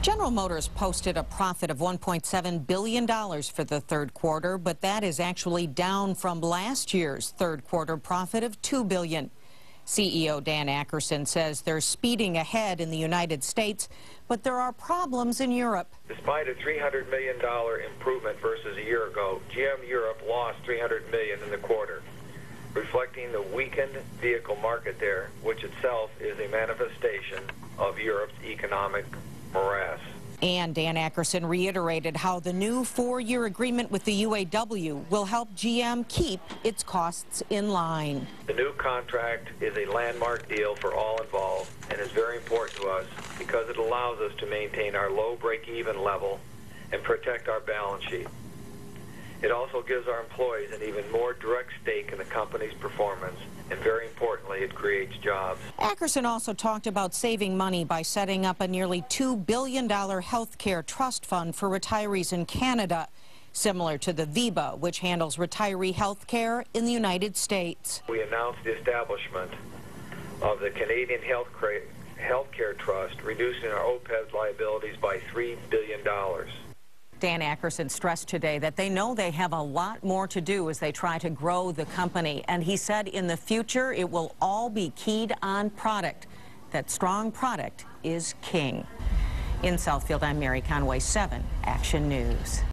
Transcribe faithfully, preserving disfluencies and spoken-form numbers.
General Motors posted a profit of one point seven billion dollars for the third quarter, but that is actually down from last year's third quarter profit of two billion dollars. C E O Dan Akerson says they're speeding ahead in the United States, but there are problems in Europe. Despite a three hundred million dollars improvement versus a year ago, G M Europe lost three hundred million dollars in the quarter, reflecting the weakened vehicle market there, which itself is a manifestation of Europe's economic morass. And Dan Akerson reiterated how the new four-year agreement with the U A W will help G M keep its costs in line. The new contract is a landmark deal for all involved and is very important to us because it allows us to maintain our low break-even level and protect our balance sheet. It also gives our employees an even more direct stake in the company's performance, and very importantly, it creates jobs. Akerson also talked about saving money by setting up a nearly two billion dollars health care trust fund for retirees in Canada, similar to the V I B A, which handles retiree health care in the United States. We announced the establishment of the Canadian Health Care Trust, reducing our O P E B liabilities by three billion dollars. Dan Akerson stressed today that they know they have a lot more to do as they try to grow the company. And he said in the future, it will all be keyed on product. That strong product is king. In Southfield, I'm Mary Conway, seven Action News.